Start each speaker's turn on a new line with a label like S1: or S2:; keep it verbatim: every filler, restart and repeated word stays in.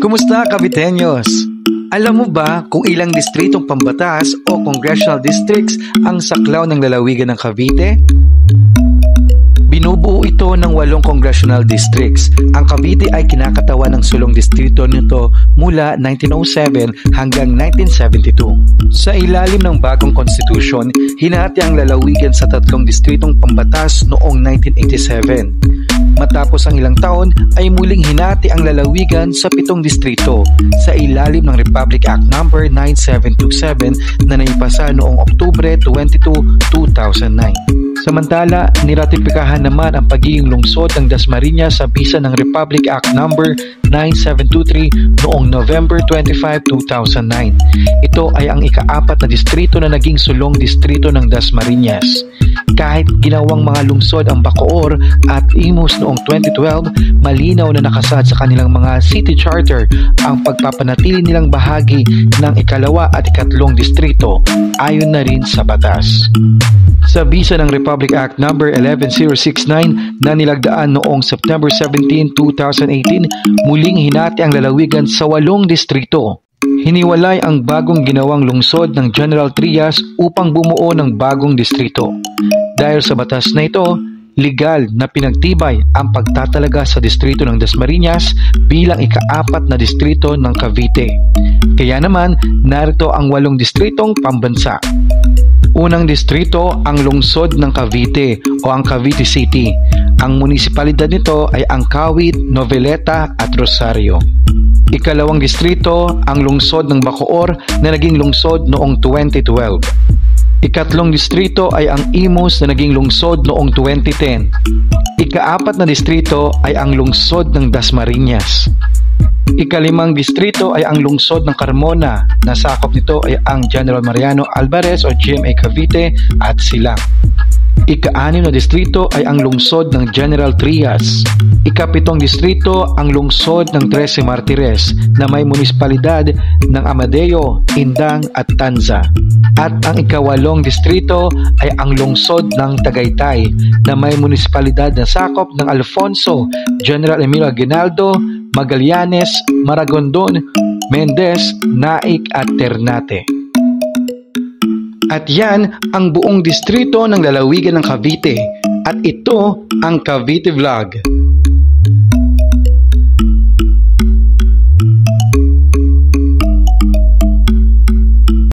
S1: Kumusta, Caviteños? Alam mo ba kung ilang distritong pambatas o congressional districts ang saklaw ng lalawigan ng Cavite? Binubuo ito ng walong congressional districts. Ang Cavite ay kinakatawan ng sulong distrito nito mula nineteen oh seven hanggang nineteen seventy-two. Sa ilalim ng bagong konstitusyon, hinati ang lalawigan sa tatlong distritong pambatas noong nineteen eighty-seven. Matapos ang ilang taon ay muling hinati ang lalawigan sa pitong distrito sa ilalim ng Republic Act number nine seven two seven na naipasa noong Oktubre twenty-two, two thousand nine. Samantala, niratipikahan naman ang pagiging lungsod ng Dasmariñas sa bisa ng Republic Act number nine seven two three noong November twenty-fifth, two thousand nine. Ito ay ang ikaapat na distrito na naging sulong distrito ng Dasmariñas. Kahit ginawang mga lungsod ang Bacoor at Imus noong twenty twelve, malinaw na nakasaad sa kanilang mga city charter ang pagpapanatili nilang bahagi ng ikalawa at ikatlong distrito ayon na rin sa batas. Sa bisa ng Republic Act number eleven thousand sixty-nine na nilagdaan noong September seventeenth, two thousand eighteen, muling hinati ang lalawigan sa walong distrito. Hiniwalay ang bagong ginawang lungsod ng General Trias upang bumuo ng bagong distrito. Dahil sa batas na ito, legal na pinagtibay ang pagtatalaga sa distrito ng Dasmariñas bilang ikaapat na distrito ng Cavite. Kaya naman, narito ang walong distritong pambansa. Unang distrito ang lungsod ng Cavite o ang Cavite City. Ang munisipalidad nito ay ang Kawit, Noveleta at Rosario. Ikalawang distrito ang lungsod ng Bacoor na naging lungsod noong twenty twelve. Ikatlong distrito ay ang Imus na naging lungsod noong twenty ten. Ikaapat na distrito ay ang lungsod ng Dasmariñas. Ikalimang distrito ay ang lungsod ng Carmona, na sakop nito ay ang General Mariano Alvarez o G M A Cavite at Silang. Ika-anim na distrito ay ang lungsod ng General Trias. Ikapitong distrito ang lungsod ng Trece Martires na may munisipalidad ng Amadeo, Indang at Tanza. At ang ikawalong distrito ay ang lungsod ng Tagaytay na may munisipalidad na sakop ng Alfonso, General Emilio Aguinaldo, Magallanes, Maragondon, Mendez, Naik at Ternate. At yan ang buong distrito ng lalawigan ng Cavite. At ito ang Cavite Vlog.